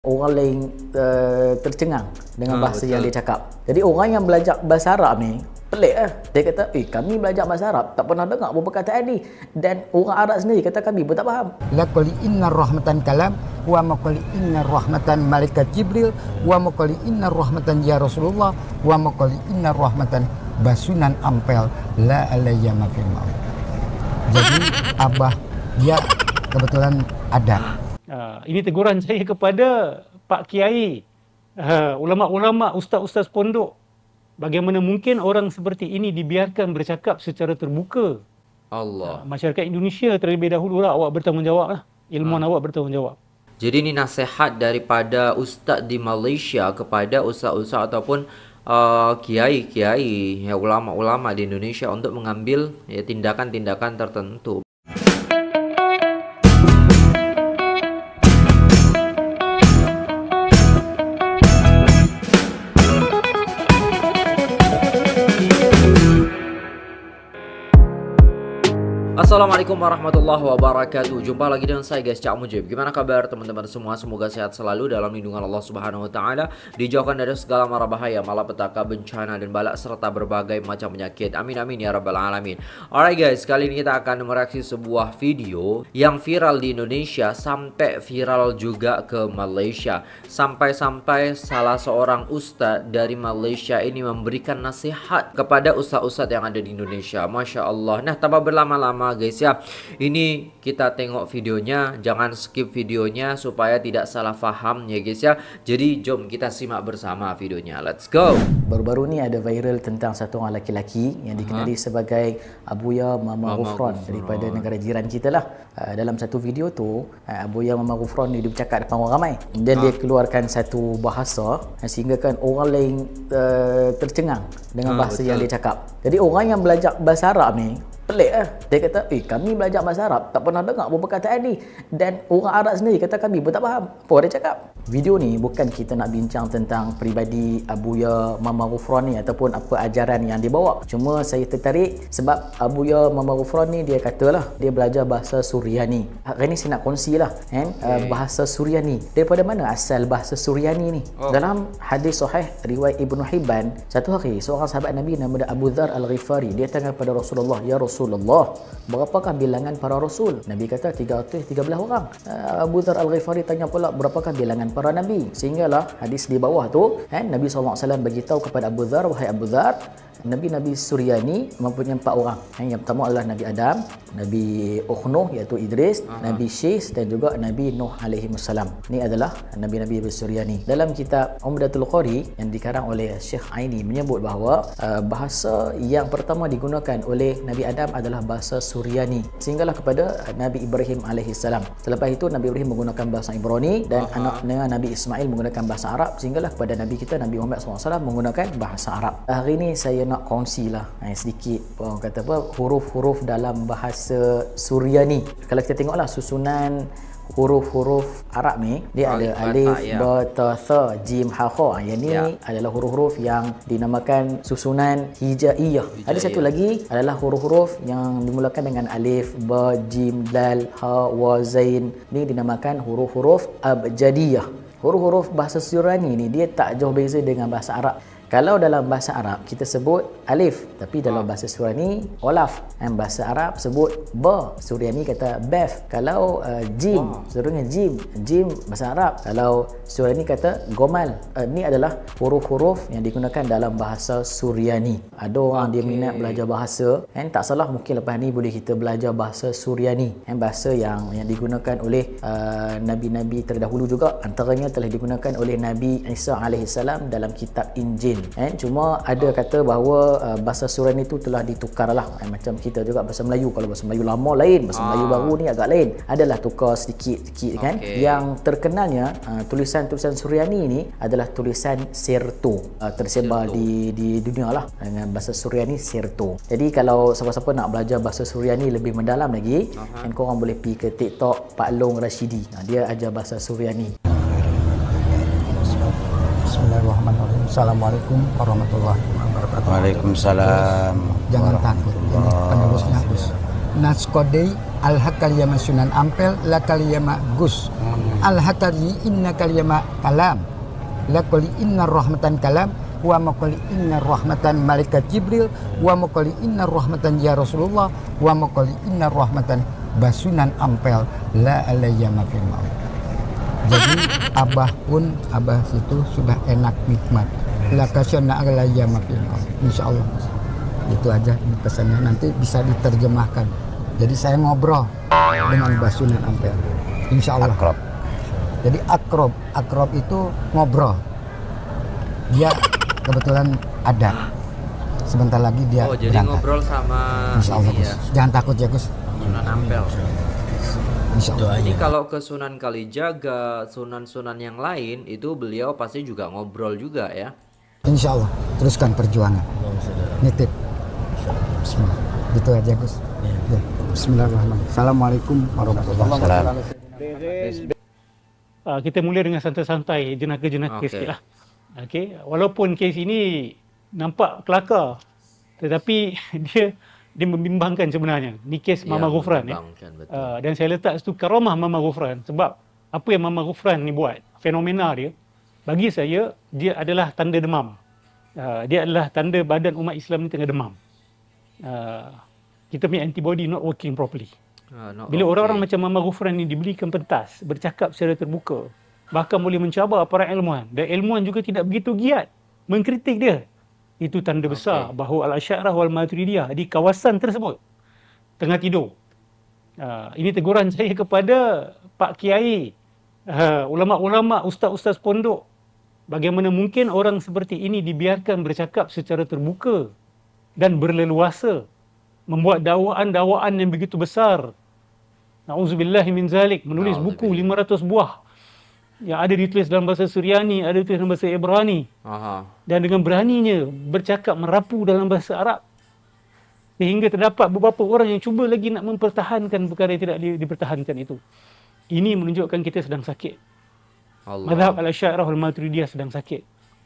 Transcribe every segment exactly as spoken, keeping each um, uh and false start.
Orang lain uh, tercengang dengan ha, bahasa betul. yang dia cakap. Jadi orang yang belajar bahasa Arab ni pelik lah. Dia kata, eh kami belajar bahasa Arab tak pernah dengar apa perkataan ni. Dan orang Arab sendiri kata kami pun tak faham. Laqul inna rahmatan kalam wa maqul inna rahmatan malaikat Jibril wa maqul inna rahmatan ya Rasulullah wa maqul inna rahmatan basunan ampel la alayyama fil maut. Jadi abah dia kebetulan ada. Uh, ini teguran saya kepada Pak Kiai, uh, ulama-ulama, ustaz-ustaz pondok. Bagaimana mungkin orang seperti ini dibiarkan bercakap secara terbuka? Allah. Uh, masyarakat Indonesia terlebih dahulu lah awak bertanggungjawab lah. Ilmuwan ha. awak bertanggungjawab. Jadi ini nasihat daripada ustaz di Malaysia kepada ustaz-ustaz ataupun uh, kiai-kiai, ya, ulama-ulama di Indonesia untuk mengambil ya, tindakan-tindakan tertentu. Assalamualaikum warahmatullahi wabarakatuh. Jumpa lagi dengan saya guys, Cak Mujib. Gimana kabar teman-teman semua? Semoga sehat selalu dalam lindungan Allah Subhanahu wa taala, dijauhkan dari segala mara bahaya, malapetaka, bencana dan balak serta berbagai macam penyakit. Amin amin ya rabbal alamin. Alright guys, kali ini kita akan mereaksi sebuah video yang viral di Indonesia sampai viral juga ke Malaysia. Sampai-sampai salah seorang ustaz dari Malaysia ini memberikan nasihat kepada ustaz-ustaz yang ada di Indonesia. Masya Allah. Nah, tanpa berlama-lama guys ya, ini kita tengok videonya, jangan skip videonya supaya tidak salah faham ya guys ya. Jadi jom kita simak bersama videonya. Let's go. Baru-baru ni ada viral tentang satu orang lelaki yang dikenali Aha. sebagai Abuya Mama, Mama Ghufran daripada negara jiran kita lah. Uh, dalam satu video tu, uh, Abuya Mama Ghufran ni dia bercakap depan orang ramai dan ha. dia keluarkan satu bahasa sehingga kan orang lain uh, tercengang dengan ha, bahasa betul. yang dia cakap. Jadi orang yang belajar bahasa Arab ni pelik lah. Dia kata, eh kami belajar bahasa Arab tak pernah dengar apa perkataan ni. Dan orang Arab sendiri kata kami pun tak faham apa dia cakap. Video ni bukan kita nak bincang tentang peribadi Abuya Mama Ghufran ni ataupun apa ajaran yang dia bawa. Cuma saya tertarik sebab Abuya Mama Ghufran ni dia katalah dia belajar bahasa Suryani. Hari ni saya nak kongsi lah kan, okay. uh, bahasa Suryani. Daripada mana asal bahasa Suryani ni? Oh. Dalam hadis sahih riwayat Ibnu Hibban, satu hari seorang sahabat Nabi nama Abu Dzar Al-Ghifari dia tanya kepada Rasulullah, ya Rasulullah, berapakah bilangan para rasul? Nabi kata tiga ratus tiga belas orang. uh, Abu Dzar Al-Ghifari tanya pula berapakah bilangan para nabi? Sehinggalah hadis di bawah tu kan, Nabi sallallahu alaihi wasallam beritahu kepada Abu Dzar, wahai Abu Dzar, Nabi-Nabi Suryani mempunyai empat orang. Yang pertama adalah Nabi Adam, Nabi Nuh iaitu Idris, Aha. Nabi Syis dan juga Nabi Nuh alaihi wassalam. Ini adalah Nabi-Nabi Suryani. Dalam kitab Umdatul Qari yang dikarang oleh Syekh Aini menyebut bahawa uh, bahasa yang pertama digunakan oleh Nabi Adam adalah bahasa Suryani sehinggalah kepada Nabi Ibrahim alaihi salam. Selepas itu Nabi Ibrahim menggunakan bahasa Ibrani dan Aha. anak-anak Nabi Ismail menggunakan bahasa Arab sehinggalah kepada Nabi kita Nabi Muhammad sallallahu alaihi wasallam menggunakan bahasa Arab. Hari ini saya nak kongsi lah eh, sedikit orang kata apa huruf-huruf dalam bahasa Suryani. Kalau kita tengoklah susunan huruf-huruf Arab ni, dia Alif, ada alif, ya. ba, ta, tha, jim, ha, kha. Yang ni ya. adalah huruf-huruf yang dinamakan susunan hijaiyah. Hijaiyah. Ada satu lagi adalah huruf-huruf yang dimulakan dengan alif, ba, jim, dal, ha, wa, zain. Ni dinamakan huruf-huruf abjadiyah. Huruf-huruf bahasa Suryani ni dia tak jauh beza dengan bahasa Arab. Kalau dalam bahasa Arab kita sebut alif, tapi dalam bahasa Suryani olaf. Dan bahasa Arab sebut ba, Suryani kata bef. Kalau uh, jim, Suryani jim, jim bahasa Arab. Kalau Suryani kata gomal. Uh, ni adalah huruf-huruf yang digunakan dalam bahasa Suryani. Ada orang okay. dia minat belajar bahasa, kan tak salah mungkin lepas ni boleh kita belajar bahasa Suryani. Kan bahasa yang yang digunakan oleh uh, nabi-nabi terdahulu juga, antaranya telah digunakan oleh Nabi Isa alaihi salam dalam kitab Injil. Eh, cuma ada kata bahawa uh, bahasa Suryani itu telah ditukarlah eh, macam kita juga bahasa Melayu. Kalau bahasa Melayu lama lain, bahasa ah. Melayu baru ni agak lain. Adalah tukar sedikit-sedikit kan. Okay. Yang terkenalnya uh, tulisan-tulisan Suryani ini adalah tulisan Serto, uh, tersebar Serto. di di dunia lah dengan bahasa Suryani Serto. Jadi kalau siapa-siapa nak belajar bahasa Suryani lebih mendalam lagi, uh-huh. kan korang boleh pergi ke TikTok Pak Long Rashidi. Nah, dia ajar bahasa Suryani. Bismillahirrahmanirrahim. Assalamualaikum warahmatullahi wabarakatuh. Waalaikumsalam. Jangan takut. Ini penerusnya Gus. Naskodei al-hakaliyama sunan ampel la kaliyama Gus. al-hatari inna kalima kalam la qali inna rahmatan kalam wa maqali inna rahmatan malaikat Jibril wa maqali inna rahmatan ya Rasulullah wa maqali inna rahmatan basunan ampel la alayyama fil maut. Jadi abah pun abah situ sudah enak nikmat la kasyana alayyama fil maut. Insyaallah itu aja pesannya, nanti bisa diterjemahkan. Jadi saya ngobrol dengan basunan ampel insyaallah. Akrab. Jadi akrob akrob itu ngobrol, dia kebetulan ada. Sebentar lagi dia Oh, jadi berangkat. ngobrol sama Insya Allah, ini Gus. ya, Jangan takut ya, Gus. Sunan Ampel. Insya Allah. Jadi kalau ke Sunan Kalijaga, sunan-sunan yang lain itu beliau pasti juga ngobrol juga ya. Insya Allah. Teruskan perjuangan. Nitip. Bismillah. Gitu aja, Gus. Ya. Bismillahirrahmanirrahim. Assalamualaikum warahmatullahi wabarakatuh. Uh, kita mula dengan santai-santai, jenaka-jenaka Okey. sikit lah. Okay. Walaupun kes ini nampak kelakar, tetapi dia dia membimbangkan sebenarnya. Ni kes Mama Ya, Ghufran. Ya. membimbangkan, betul. Uh, dan saya letak situ karamah Mama Ghufran. Sebab apa yang Mama Ghufran ni buat, fenomena dia, bagi saya, dia adalah tanda demam. Uh, dia adalah tanda badan umat Islam ni tengah demam. Uh, kita punya antibody not working properly. Ah, not Bila okay. orang-orang macam Mama Ghufran ni diberikan pentas, bercakap secara terbuka, bahkan boleh mencabar para ilmuwan, dan ilmuwan juga tidak begitu giat mengkritik dia, itu tanda Okay. besar bahawa Al-Asy'ariyah wal Maturidiyah di kawasan tersebut tengah tidur. Uh, ini teguran saya kepada Pak Kiai, uh, ulama-ulama, ustaz-ustaz pondok. Bagaimana mungkin orang seperti ini dibiarkan bercakap secara terbuka dan berleluasa, membuat dakwaan-dakwaan yang begitu besar. Na'udzubillahi min zalik, menulis buku lima ratus buah yang ada ditulis dalam bahasa Suryani, ada ditulis dalam bahasa Ibrani, Aha. dan dengan beraninya bercakap merapu dalam bahasa Arab, sehingga terdapat beberapa orang yang cuba lagi nak mempertahankan perkara yang tidak di- dipertahankan itu. Ini menunjukkan kita sedang sakit. Allah. Mazhab Al-Asy'ariyah wal Maturidiyah sedang sakit.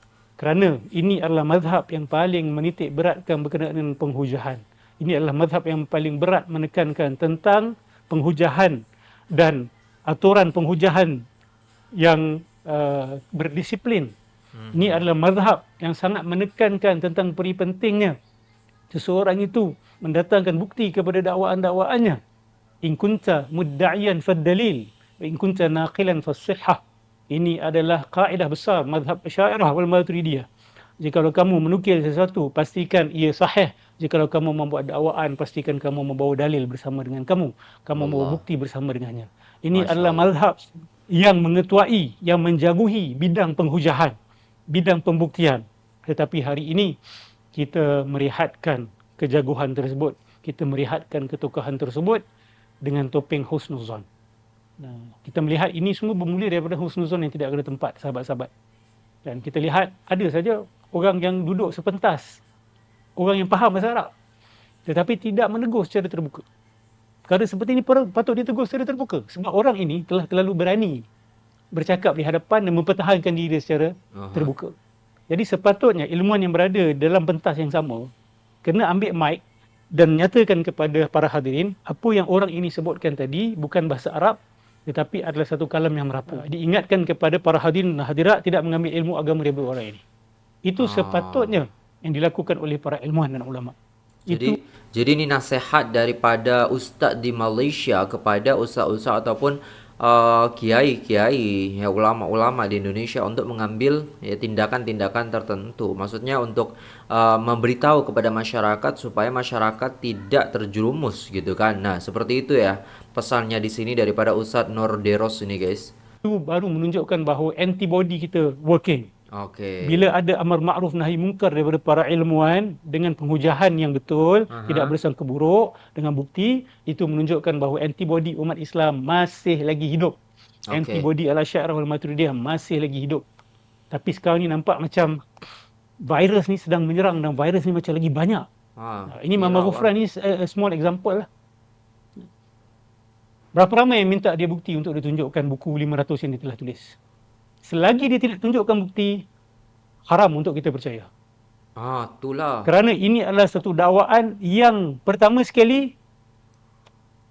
Kerana ini adalah mazhab yang paling menitik beratkan berkenaan dengan penghujahan. Ini adalah mazhab yang paling berat menekankan tentang penghujahan dan aturan penghujahan yang uh, berdisiplin. Hmm. Ini adalah mazhab yang sangat menekankan tentang peri pentingnya seseorang itu mendatangkan bukti kepada dakwaan-dakwaannya. In kunta mudda'iyan fad-dalil wa in kunta naqilan fas-sihhah. Ini adalah kaedah besar mazhab Asy'ariyah wal Maturidiyah. Jikalau kamu menukil sesuatu, pastikan ia sahih. Jikalau kamu membuat dakwaan, pastikan kamu membawa dalil bersama dengan kamu. Kamu membawa Allah. bukti bersama dengannya. Ini Masya adalah Allah. mazhab yang mengetuai, yang menjaguhi bidang penghujahan, bidang pembuktian. Tetapi hari ini, kita merihatkan kejaguhan tersebut. Kita merihatkan ketokohan tersebut dengan topeng husnuzon. Nah, kita melihat ini semua bermula daripada husnuzon yang tidak ada tempat, sahabat-sahabat. Dan kita lihat ada saja orang yang duduk sepentas, orang yang faham bahasa Arab, tetapi tidak menegur secara terbuka. Perkara seperti ini perlu- patut ditegur secara terbuka. Sebab orang ini telah terlalu berani bercakap di hadapan dan mempertahankan diri secara Aha. terbuka. Jadi sepatutnya ilmuwan yang berada dalam pentas yang sama kena ambil mic dan nyatakan kepada para hadirin apa yang orang ini sebutkan tadi bukan bahasa Arab, tetapi adalah satu kalam yang merapu. Diingatkan kepada para hadirin dan hadirat tidak mengambil ilmu agama daripada orang ini. Itu Ah. sepatutnya yang dilakukan oleh para ilmuwan dan ulama. Jadi Itu jadi ini nasihat daripada ustaz di Malaysia kepada ustaz-ustaz ataupun uh, kiai-kiai, ya ulama-ulama di Indonesia untuk mengambil ya tindakan-tindakan tertentu. Maksudnya untuk uh, memberitahu kepada masyarakat supaya masyarakat tidak terjerumus gitu kan. Nah, seperti itu ya pesannya di sini daripada Ustaz Nur Deros ini, guys. itu baru menunjukkan bahawa antibody kita working. Oke. Bila ada amar ma'ruf nahi mungkar daripada para ilmuwan dengan penghujahan yang betul, Aha. tidak bersangka buruk, dengan bukti, itu menunjukkan bahawa antibody umat Islam masih lagi hidup. Okey. Antibody Al-Asy'ariyah wal Maturidiyah masih lagi hidup. Tapi sekarang ni nampak macam virus ni sedang menyerang dan virus ni macam lagi banyak. Ha, Ini Mama kira Ghufran ni a, a small example lah. Berapa ramai yang minta dia bukti untuk ditunjukkan buku lima ratus yang dia telah tulis. Selagi dia tidak tunjukkan bukti, haram untuk kita percaya. Ah, itulah. Kerana ini adalah satu dakwaan yang pertama sekali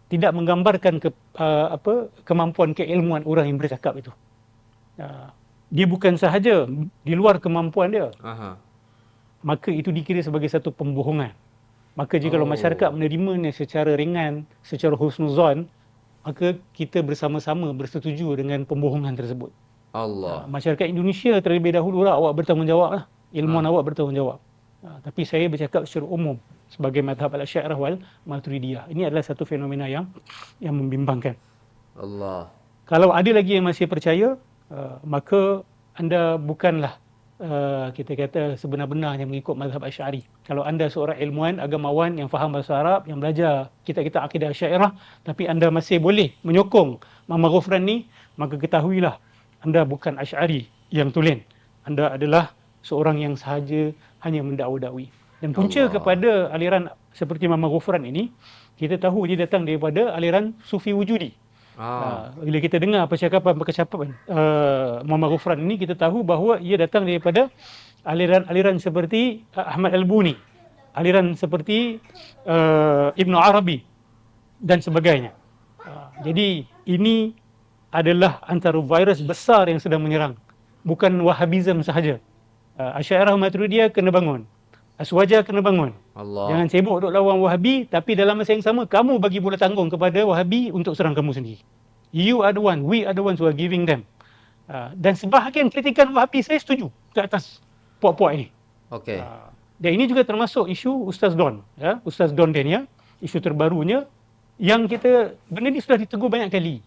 tidak menggambarkan ke, uh, apa kemampuan keilmuan orang yang bercakap itu. Uh, dia bukan sahaja di luar kemampuan dia. Aha. Maka itu dikira sebagai satu pembohongan. Maka jika Oh. masyarakat menerimanya secara ringan, secara husnuzon, maka kita bersama-sama bersetuju dengan pembohongan tersebut. Allah. Uh, masyarakat Indonesia terlebih dahulu lah awak bertanggungjawab lah. Ilmuwan Ha. awak bertanggungjawab. Uh, tapi saya bercakap secara umum sebagai madhab al-Asy'ariyah wal Maturidiyah. Ini adalah satu fenomena yang yang membimbangkan. Allah. Kalau ada lagi yang masih percaya, uh, maka anda bukanlah uh, kita kata sebenar-benarnya mengikut mazhab Asy'ari. Kalau anda seorang ilmuwan, agamawan yang faham bahasa Arab, yang belajar kitab-kitab akidah Asy'ariyah, tapi anda masih boleh menyokong Muhammad Ghufran ni, maka ketahuilah anda bukan Asy'ari yang tulen. Anda adalah seorang yang sahaja hanya mendakwa-dakwi. Dan punca Allah. kepada aliran seperti Muhammad Ghufran ini, kita tahu dia datang daripada aliran Sufi Wujudi. Ah. Uh, bila kita dengar percakapan-percakapan uh, Muhammad Ghufran ini, kita tahu bahawa ia datang daripada aliran-aliran seperti uh, Ahmad Al-Buni, aliran seperti uh, Ibn Arabi dan sebagainya. Uh, jadi ini adalah antara virus besar yang sedang menyerang. Bukan Wahhabism sahaja. Uh, Asy'ariyah Maturidiyah kena bangun. Aswaja kena bangun. Allah. Jangan sibuk duk lawan Wahabi, tapi dalam masa yang sama kamu bagi bola tanggung kepada Wahabi untuk serang kamu sendiri. You are the one, we are the ones who are giving them. Uh, dan sebahagian kritikan Wahabi saya setuju ke atas puak-puak ini. Okey. Uh, dan ini juga termasuk isu Ustaz Don, ya, Ustaz Don Dania, isu terbarunya yang kita benda ni sudah ditegur banyak kali.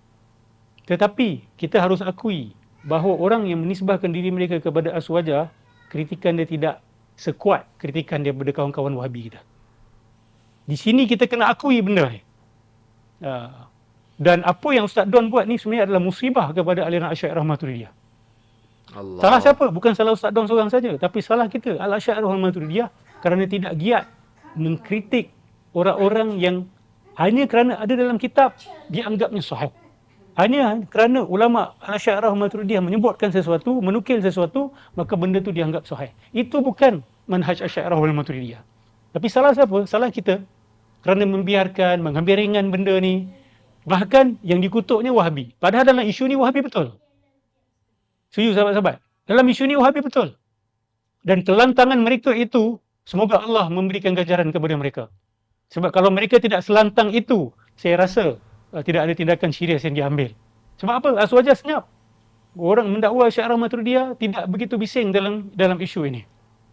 Tetapi kita harus akui bahawa orang yang menisbahkan diri mereka kepada Aswaja, kritikan dia tidak sekuat kritikan dia daripada kawan-kawan Wahabi kita. Di sini kita kena akui benda ni. Uh, dan apa yang Ustaz Don buat ni sebenarnya adalah musibah kepada aliran Asy'ariyah Maturidiyah. Allah. Salah siapa? Bukan salah Ustaz Don seorang saja, tapi salah kita Al-Asy'ariyah Maturidiyah kerana tidak giat mengkritik orang-orang yang hanya kerana ada dalam kitab dianggapnya sahih. Hanya kerana ulama Al-Asy'ariyah Maturidiyah menyebutkan sesuatu, menukil sesuatu, maka benda tu dianggap sahih. Itu bukan manhaj Asy'ariyah wal Maturidiyah. Tapi salah siapa? Salah kita. Kerana membiarkan, mengambil ringan benda ni. Bahkan yang dikutuknya Wahabi. Padahal dalam isu ni Wahabi betul. Setuju sahabat-sahabat? Dalam isu ni Wahabi betul. Dan kelantangan mereka itu, semoga Allah memberikan ganjaran kepada mereka. Sebab kalau mereka tidak selantang itu, saya rasa uh, tidak ada tindakan serius yang diambil. Sebab apa? Aswaja senyap. Orang mendakwa Asy'ariyah Maturidiyah tidak begitu bising dalam dalam isu ini.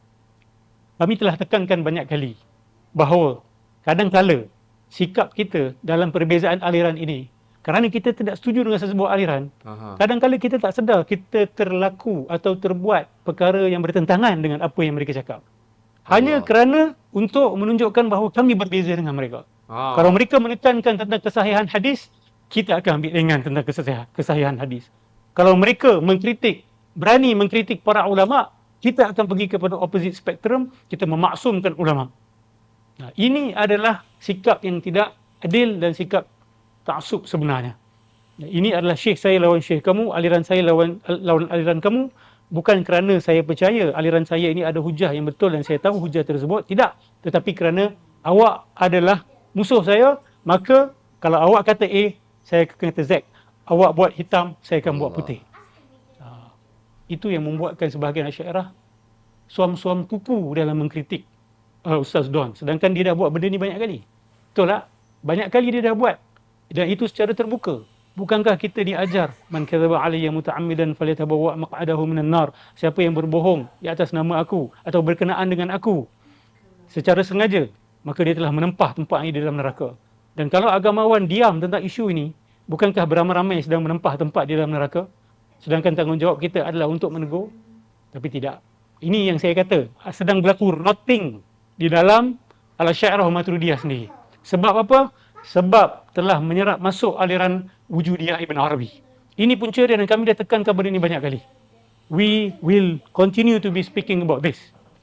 Kami telah tekankan banyak kali bahawa kadang-kala sikap kita dalam perbezaan aliran ini, kerana kita tidak setuju dengan sesebuah aliran, Aha. kadang-kala kita tak sedar kita terlaku atau terbuat perkara yang bertentangan dengan apa yang mereka cakap. Hanya Allah. kerana untuk menunjukkan bahawa kami berbeza dengan mereka. Ah. Kalau mereka menekankan tentang kesahihan hadis, kita akan ambil ringan tentang kesahihan, kesahihan hadis. Kalau mereka mengkritik, berani mengkritik para ulama, kita akan pergi kepada opposite spectrum, kita memaksumkan ulama. Nah, ini adalah sikap yang tidak adil dan sikap ta'assub sebenarnya. Nah, ini adalah syekh saya lawan syekh kamu, aliran saya lawan lawan aliran kamu, bukan kerana saya percaya aliran saya ini ada hujah yang betul dan saya tahu hujah tersebut, tidak. Tetapi kerana awak adalah musuh saya, maka kalau awak kata A, saya akan kata Z. Awak buat hitam, saya akan buat putih. Uh, itu yang membuatkan sebahagian Asy'ariyah suam-suam kuku dalam mengkritik uh, Ustaz Don. Sedangkan dia dah buat benda ni banyak kali. Betul tak? Banyak kali dia dah buat. Dan itu secara terbuka. Bukankah kita diajar, man kadzaba alayya muta'ammidan falyatabawwa maq'adahu minan nar. Siapa yang berbohong di atas nama aku atau berkenaan dengan aku secara sengaja, maka dia telah menempah tempatnya di dalam neraka. Dan kalau agamawan diam tentang isu ini, bukankah beramai-ramai sedang menempah tempat di dalam neraka? Sedangkan tanggungjawab kita adalah untuk menegur? Tapi tidak. Ini yang saya kata, sedang berlaku rotting di dalam Al-Asy'ariyah Maturidiyah sendiri. Sebab apa? Sebab telah menyerap masuk aliran Wujudiyah Ibn Arabi. Ini punca dia dan kami dah tekankan benda ini banyak kali. We will continue to be speaking about this.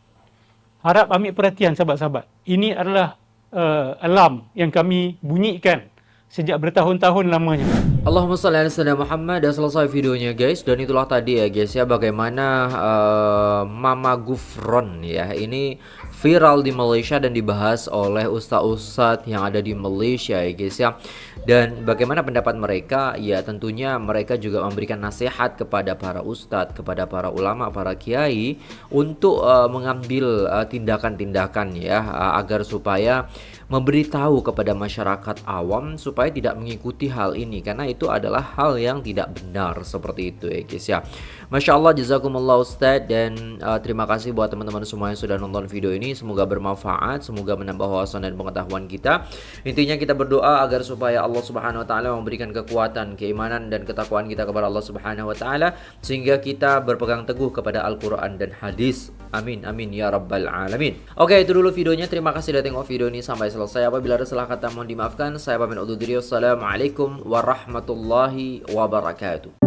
Harap ambil perhatian sahabat-sahabat. Ini adalah uh, alarm yang kami bunyikan sejak bertahun-tahun lamanya. Allahumma shalli ala sayyidina Muhammad. Dah selesai videonya guys, dan itulah tadi ya guys ya bagaimana uh, Mama Gufron ya ini viral di Malaysia dan dibahas oleh ustaz-ustaz yang ada di Malaysia ya guys ya. Dan bagaimana pendapat mereka? Ya tentunya mereka juga memberikan nasihat kepada para ustadz, kepada para ulama, para kiai untuk uh, mengambil tindakan-tindakan uh, ya uh, agar supaya memberitahu kepada masyarakat awam supaya tidak mengikuti hal ini, karena itu adalah hal yang tidak benar seperti itu ya guys ya. Masya Allah, jazakumullah Ustadz, dan uh, terima kasih buat teman-teman semua yang sudah nonton video ini. Semoga bermanfaat, semoga menambah wawasan dan pengetahuan kita. Intinya kita berdoa agar supaya Allah Subhanahu wa taala memberikan kekuatan, keimanan dan ketakwaan kita kepada Allah Subhanahu wa taala, sehingga kita berpegang teguh kepada Al-Qur'an dan hadis. Amin amin ya rabbal alamin. Oke, itu dulu videonya. Terima kasih sudah tengok video ini sampai selesai. Apabila ada salah kata mohon dimaafkan. Saya pamit undur diri. Wassalamualaikum warahmatullahi wabarakatuh.